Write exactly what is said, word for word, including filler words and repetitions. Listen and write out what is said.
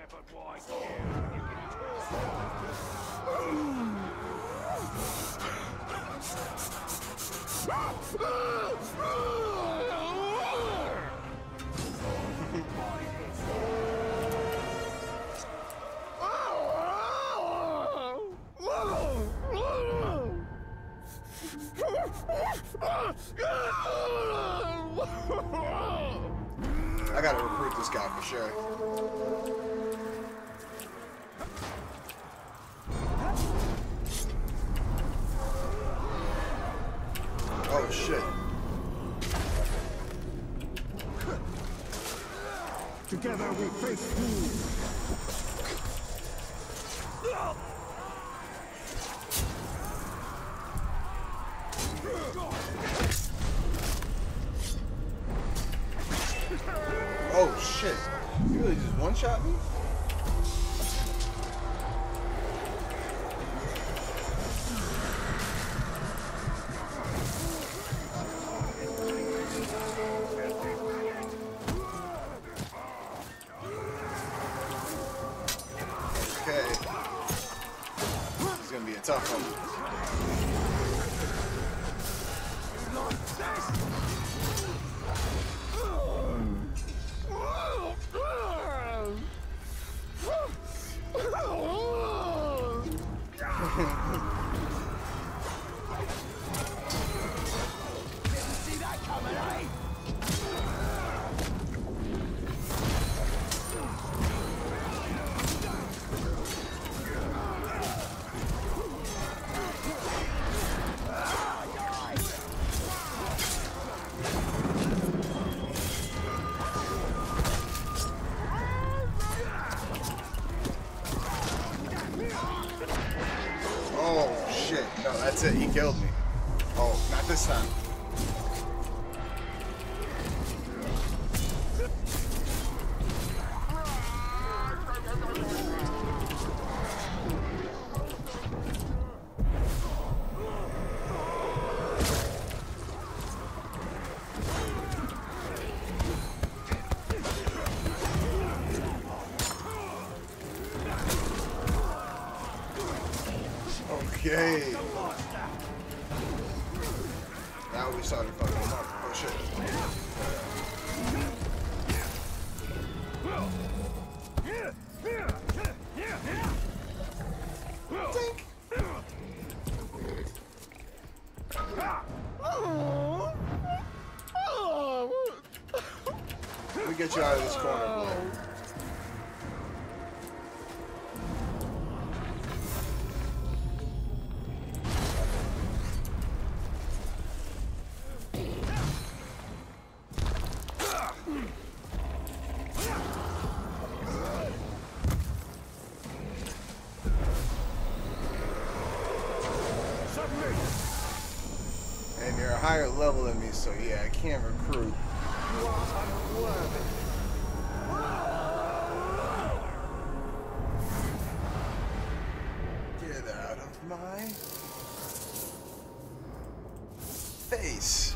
I gotta recruit this guy for sure. Oh shit. Together we face doom. Oh shit. You really just one-shot me? Okay. This is gonna be a tough one. Oh shit, no, that's it, he killed me. Oh, not this time. Okay. Now we started fucking him up. Oh shit. Think. Let me get you out of this corner, boy. And you're a higher level than me, so yeah, I can't recruit. You are unworthy. Get out of my face.